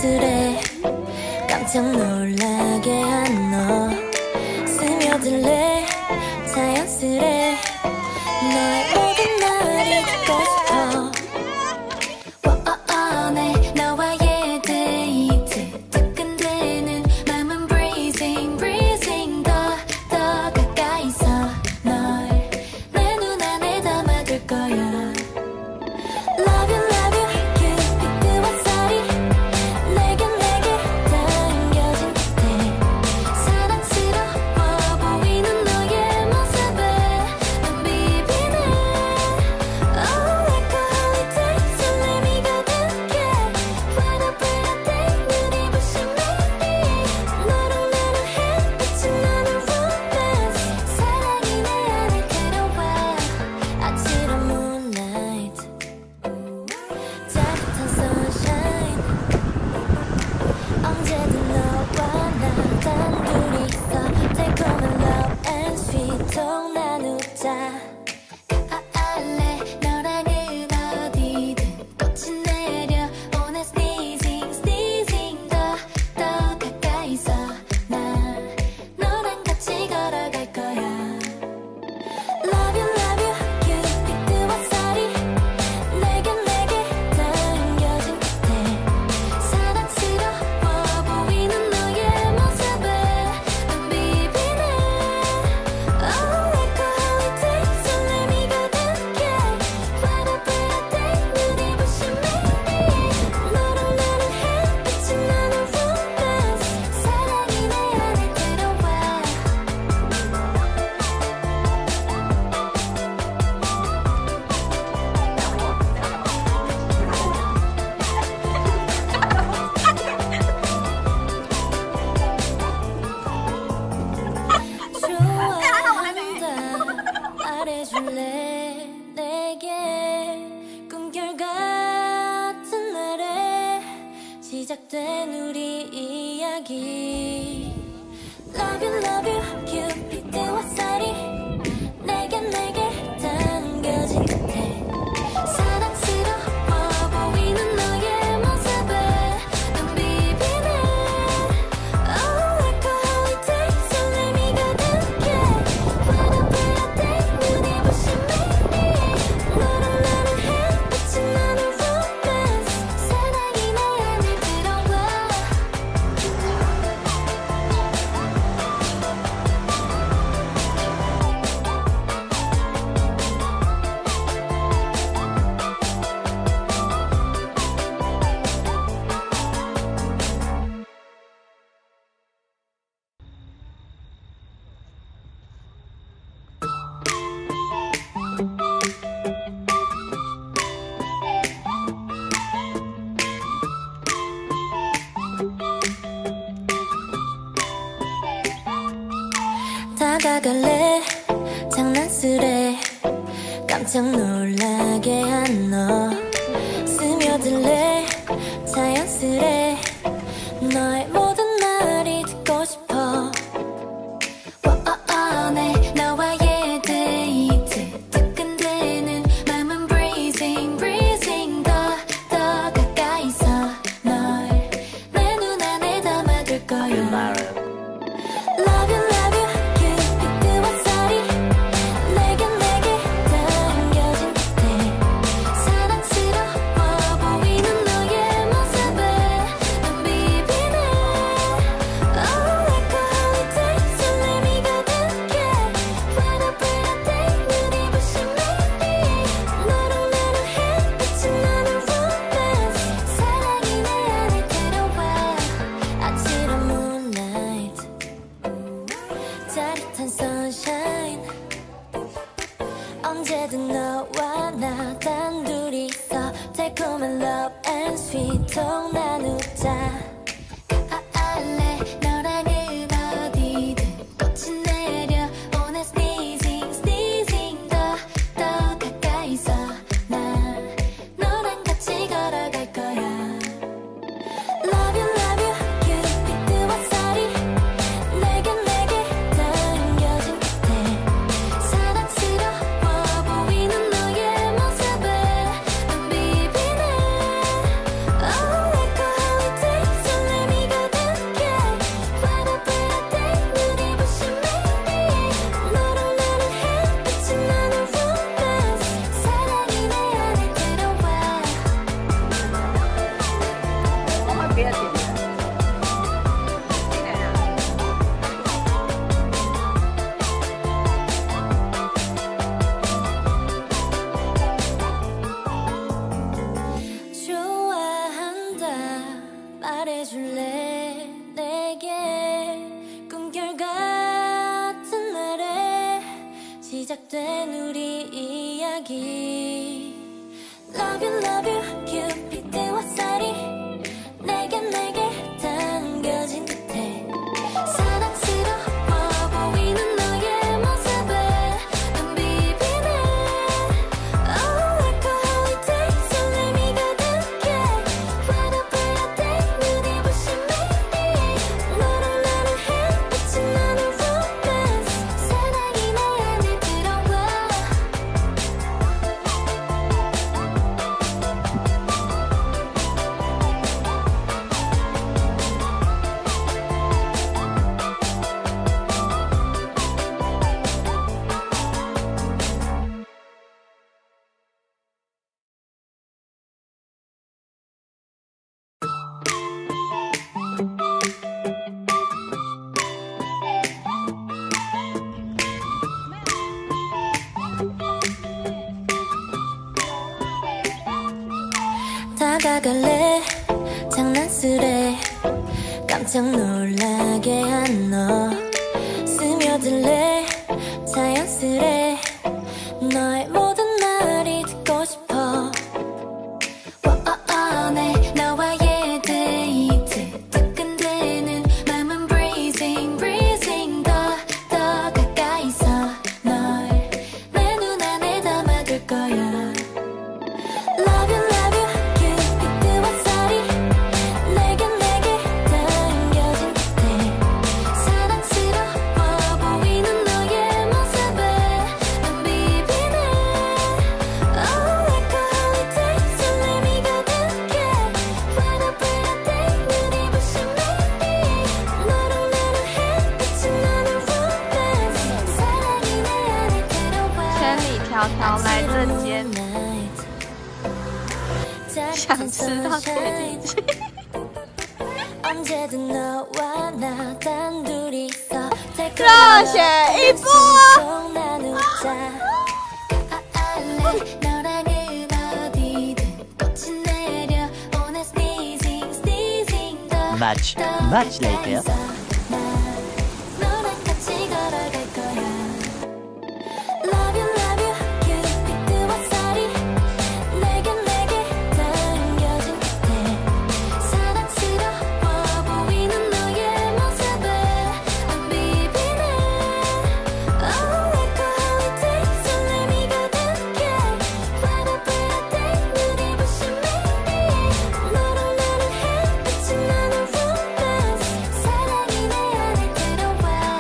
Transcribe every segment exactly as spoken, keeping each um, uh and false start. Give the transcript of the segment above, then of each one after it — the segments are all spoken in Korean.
장난스레 깜짝 놀라게 한 너 스며들래 자연스레 너의 모든 말이 듣고 싶어. 워어어네 너와의 데이트 뜨끈대는 맘은 breathing breathing 더 더 가까이서 널 내 눈 안에 담아둘 거야. Love you love you 큐피드와 쌀이 내게 내게 당겨진 듯해 사랑스러워 보이는 너의 모습에 난 비비네. Oh like a holiday 설렘이 가득해 What a pretty day 눈이 부신 매일 너랑 나는 햇빛이 나는 romance 사랑이 내 안에 들어와 아찔한 moonlight 따뜻한 sunshine 언제든 너와 나 단둘이서 달콤한 love and sweet 톡 나누자. 가을래 너랑은 어디든 꽃이 내려 오늘 sneezing sneezing 더 더 가까이서 나 너랑 같이 걸어갈 거야. Love you love you 큐피드와 쌀이 내게 내게 당겨진 듯해 사랑스러워 보이는 너의 모습에 난 비비네. Oh like a holiday 설렘이 가득해 What a pretty day 눈이 부신 매일 너랑 나는 햇빛이 나는 romance 사랑이 내 안에 들어와 좋아한다 말해줄래 내게 꿈결 같은 날에 시작된 우리 이야기. Love you love you 큐피드와 쌀이 내게 내게 당겨진 듯해 사랑스러워 보이는 너의 모습에 난 비비네. Oh like a holiday 설렘이 가득해 What a pretty day 눈이 부신 매일 너랑 나는 햇빛이 나는 romance 사랑이 내 안에 들어와 다가갈래 장난스레 깜짝 놀라게 한 너 스며들래 자연스레 너의 모든 말이 듣고 싶어. 워어어네 너와의 데이트 뜨끈대는 맘은 breathing breathing 더 더 가까이서 널 내 눈 안에 담아둘 거야. Love you love you 큐피드와 쌀이 내게 내게 당겨진 듯해 사랑스러워 보이는 너의 모습에 난 비비네. Oh like a holiday 설렘이 가득해 What a pretty day 눈이 부신 매일 너랑 나는 햇빛이 나는 romance 사랑이 내 안에 들어와 아찔한 moonlight 给他点。 말해줄래 내게 꿈결 같은 날에 시작된 우리 이야기 Love you love you 큐피드와 쌀이 내게 내게 당겨진 듯해 사랑스러워 보이는 너의 모습에 눈 비비네 Oh alcoholic days 설렘이 가득해 Right up right day 눈이 부신 매일 너랑 나는 햇빛이 나는 romance 사랑이 내 안에 들어와 다가갈래 장난스레 깜짝 놀라게 한 너 스며들래 자연스레 너의 모든 말이 듣고 싶어 워어어네 너와의 데이트 뜨끈대는 맘은 breezing breezing 더 더 가까이서 널 내 눈 안에 담아둘 거야 Love you love you 큐피드와 쌀이 내게 내게 당겨진 듯해 사랑스러워 보이는 너의 모습에 눈 비비네 Oh alcoholic days 설렘이 가득해 Right up right day 눈이 부신 매일 너랑 나는 햇빛이 나는 romance 사랑이 내 안에 들어와 千里迢迢来这间，想吃到铁地鸡。 언제든 너와 나 단둘이서 热血一波 나누자 갈래 너랑은 어디든 꽃이 내려 오늘 sneezing sneezing 더 Much, much later. 너랑 같이 걸어갈 거야 Love you love you 큐피드와 쌀이 내게 내게 당겨진 듯해 사랑스러워 보이는 너의 모습에 눈 비비네 Oh alcoholic days 설렘이 가득해 Right up right day 눈이 부신 매일 너랑 나는 햇빛이 나는 romance 사랑이 내 안에 들어와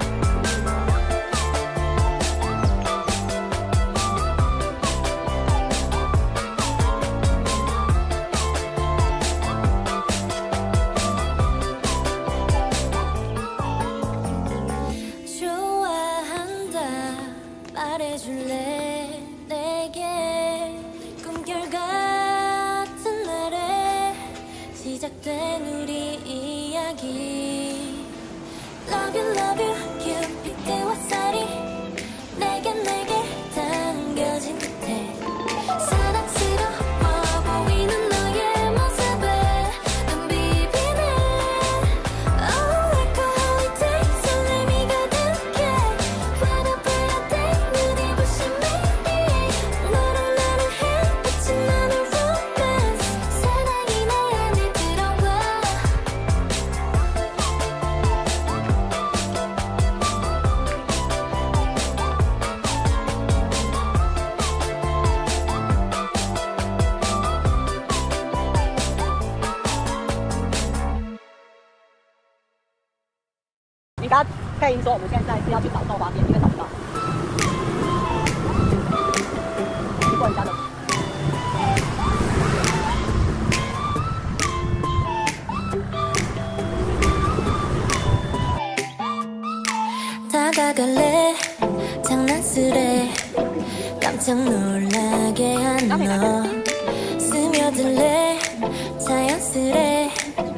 좋아한다 말해줄래 내게 꿈결 같은 날에 시작된 우리 이야기 Love you love you 큐피드와 쌀이 내게 내게 당겨진 듯해 사랑스러워 보이는 너의 모습에 눈 비비네 Oh alcoholic days 설렘이 가득해 Right up right day 눈이 부신 매일 너랑 나는 햇빛이 나는 romance 사랑이 내 안에 들어와 你刚刚配音说我们现在是要去找豆花店，因为找不到。去问一下的。 다가갈래 장난스레 깜짝 놀라게 한 너 스며들래 자연스레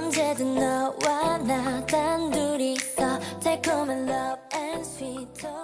언제든 너와 나 단둘이서 달콤한 love and sweet talk